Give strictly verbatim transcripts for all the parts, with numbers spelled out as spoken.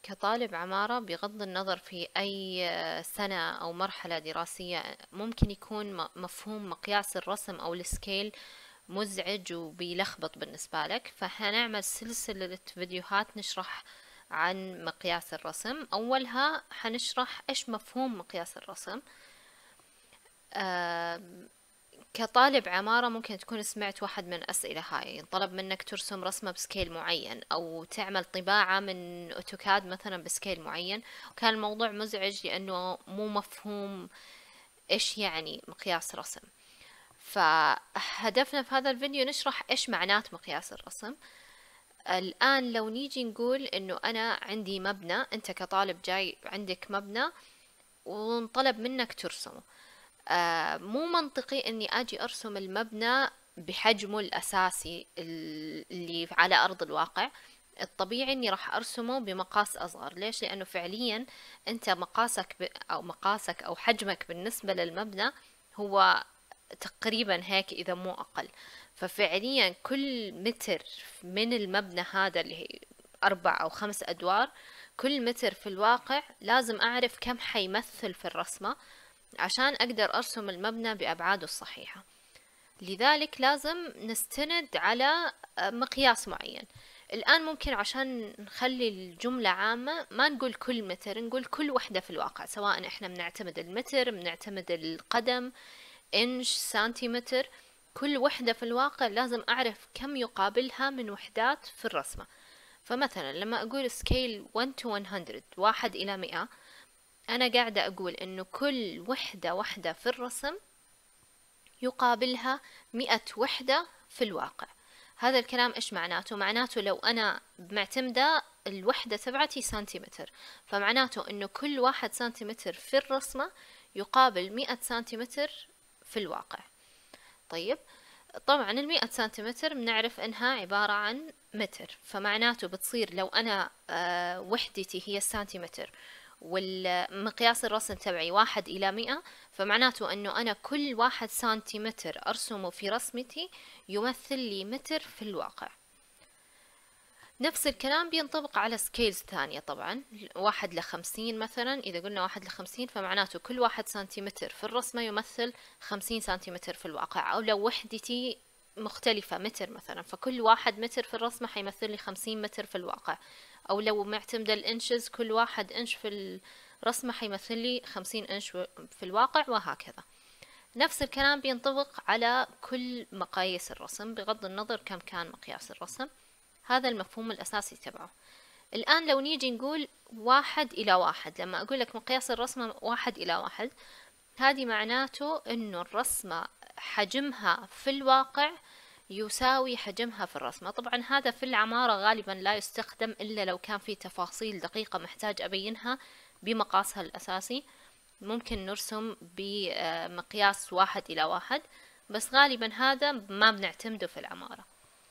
كطالب عمارة بغض النظر في أي سنة أو مرحلة دراسية ممكن يكون م- مفهوم مقياس الرسم أو السكيل مزعج وبيلخبط بالنسبة لك، فهنعمل سلسلة فيديوهات نشرح عن مقياس الرسم. أولها حنشرح إيش مفهوم مقياس الرسم. آم، كطالب عمارة ممكن تكون سمعت واحد من الأسئلة هاي، طلب منك ترسم رسمة بسكيل معين أو تعمل طباعة من أوتوكاد مثلا بسكيل معين، وكان الموضوع مزعج لأنه مو مفهوم إيش يعني مقياس رسم. فهدفنا في هذا الفيديو نشرح إيش معنات مقياس الرسم. الآن لو نيجي نقول إنه أنا عندي مبنى، أنت كطالب جاي عندك مبنى وانطلب منك ترسمه، آه مو منطقي اني اجي ارسم المبنى بحجمه الاساسي اللي على ارض الواقع. الطبيعي اني راح ارسمه بمقاس اصغر. ليش؟ لانه فعليا انت مقاسك ب... او مقاسك او حجمك بالنسبة للمبنى هو تقريبا هيك اذا مو اقل. ففعليا كل متر من المبنى هذا اللي هي اربع او خمس ادوار، كل متر في الواقع لازم اعرف كم حيمثل في الرسمة عشان أقدر أرسم المبنى بأبعاده الصحيحة. لذلك لازم نستند على مقياس معين. الآن ممكن عشان نخلي الجملة عامة ما نقول كل متر، نقول كل وحدة في الواقع، سواء إحنا بنعتمد المتر، بنعتمد القدم، إنش، سنتيمتر. كل وحدة في الواقع لازم أعرف كم يقابلها من وحدات في الرسمة. فمثلا لما أقول سكيل واحد to مية، واحد إلى مئة، أنا قاعدة أقول إنه كل وحدة وحدة في الرسم يقابلها مئة وحدة في الواقع. هذا الكلام إيش معناته؟ معناته لو أنا معتمدة الوحدة تبعتي سنتيمتر، فمعناته إنه كل واحد سنتيمتر في الرسمة يقابل مئة سنتيمتر في الواقع. طيب، طبعا المئة سنتيمتر بنعرف إنها عبارة عن متر، فمعناته بتصير لو أنا آه وحدتي هي السنتيمتر والمقياس الرسم تبعي واحد إلى مئة، فمعناته أنه أنا كل واحد سنتيمتر أرسمه في رسمتي يمثل لي متر في الواقع. نفس الكلام بينطبق على سكيلز ثانية طبعا. واحد لخمسين مثلا، إذا قلنا واحد لخمسين فمعناته كل واحد سنتيمتر في الرسمة يمثل خمسين سنتيمتر في الواقع. أو لو وحدتي مختلفة متر مثلا، فكل واحد متر في الرسمة حيمثل لي خمسين متر في الواقع. أو لو معتمدة الإنشز، كل واحد إنش في الرسمة حيمثل لي خمسين إنش في الواقع، وهكذا. نفس الكلام بينطبق على كل مقاييس الرسم بغض النظر كم كان مقياس الرسم. هذا المفهوم الأساسي تبعه. الآن لو نيجي نقول واحد إلى واحد، لما أقول لك مقياس الرسمة واحد إلى واحد، هذه معناته إنه الرسمة حجمها في الواقع يساوي حجمها في الرسمة. طبعا هذا في العمارة غالبا لا يستخدم إلا لو كان في تفاصيل دقيقة محتاج أبينها بمقاسها الأساسي، ممكن نرسم بمقياس واحد إلى واحد، بس غالبا هذا ما بنعتمده في العمارة.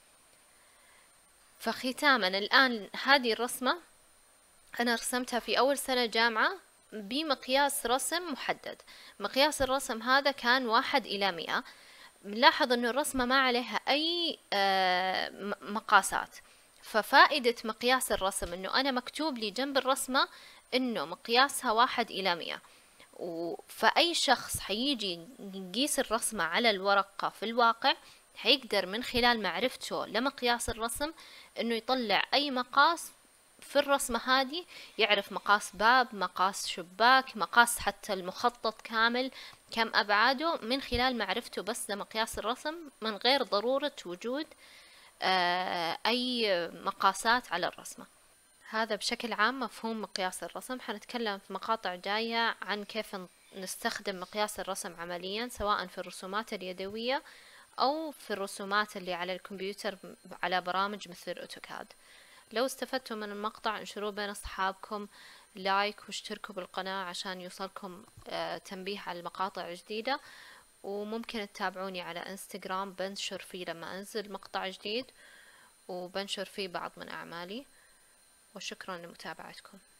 فختاما، الآن هذه الرسمة أنا رسمتها في أول سنة جامعة بمقياس رسم محدد. مقياس الرسم هذا كان واحد إلى مئة. بنلاحظ أنه الرسمة ما عليها أي مقاسات. ففائدة مقياس الرسم أنه أنا مكتوب لي جنب الرسمة أنه مقياسها واحد إلى مئة، فأي شخص حيجي يقيس الرسمة على الورقة في الواقع حيقدر من خلال معرفته لمقياس الرسم أنه يطلع أي مقاس في الرسمة هذه، يعرف مقاس باب، مقاس شباك، مقاس حتى المخطط كامل كم أبعاده، من خلال معرفته بس لمقياس الرسم، من غير ضرورة وجود أي مقاسات على الرسمة. هذا بشكل عام مفهوم مقياس الرسم. حنتكلم في مقاطع جاية عن كيف نستخدم مقياس الرسم عمليا، سواء في الرسومات اليدوية أو في الرسومات اللي على الكمبيوتر على برامج مثل أوتوكاد. لو استفدتوا من المقطع انشروه بين أصحابكم، لايك واشتركوا بالقناة عشان يوصلكم تنبيه على المقاطع جديدة. وممكن تتابعوني على انستغرام، بنشر فيه لما أنزل مقطع جديد وبنشر فيه بعض من أعمالي. وشكرا لمتابعتكم.